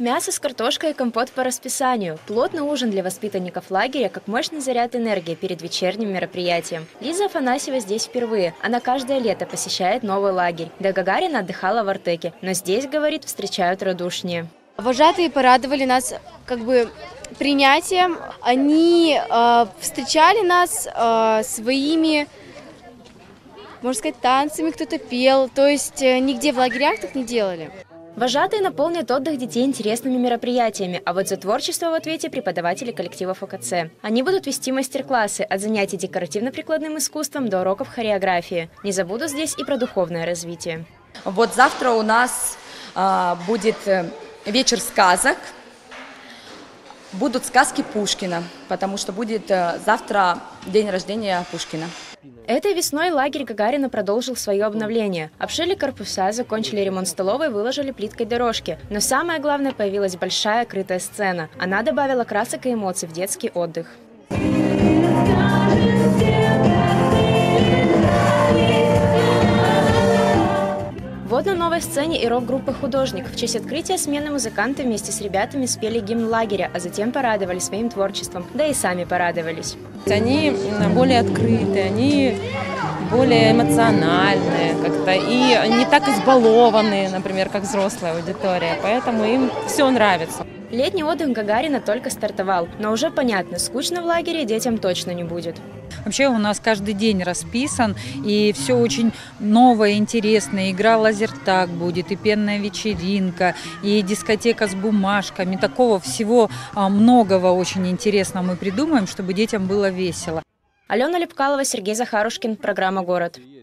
Мясо с картошкой и компот по расписанию. Плотный ужин для воспитанников лагеря, как мощный заряд энергии перед вечерним мероприятием. Лиза Афанасьева здесь впервые. Она каждое лето посещает новый лагерь. До Гагарина отдыхала в Артеке, но здесь, говорит, встречают радушнее. Вожатые порадовали нас принятием. Они встречали нас своими, можно сказать, танцами, кто-то пел. То есть нигде в лагерях так не делали. Вожатые наполнят отдых детей интересными мероприятиями, а вот за творчество в ответе преподаватели коллектива ФКЦ. Они будут вести мастер-классы от занятий декоративно-прикладным искусством до уроков хореографии. Не забудут здесь и про духовное развитие. Вот завтра у нас будет вечер сказок. Будут сказки Пушкина, потому что будет завтра день рождения Пушкина. Этой весной лагерь Гагарина продолжил свое обновление. Обшили корпуса, закончили ремонт столовой, выложили плиткой дорожки. Но самое главное, появилась большая крытая сцена. Она добавила красок и эмоций в детский отдых. Вот на новой сцене и рок-группа «Художник». В честь открытия смены музыканты вместе с ребятами спели гимн лагеря, а затем порадовали своим творчеством. Да и сами порадовались. Они более открытые, они более эмоциональные как-то и не так избалованные, например, как взрослая аудитория. Поэтому им все нравится. Летний отдых Гагарина только стартовал, но уже понятно, скучно в лагере детям точно не будет. Вообще у нас каждый день расписан, и все очень новое, интересное. Игра лазертаг будет, и пенная вечеринка, и дискотека с бумажками. Такого всего многого очень интересного мы придумаем, чтобы детям было весело. Алена Лепкалова, Сергей Захарушкин, программа «Город».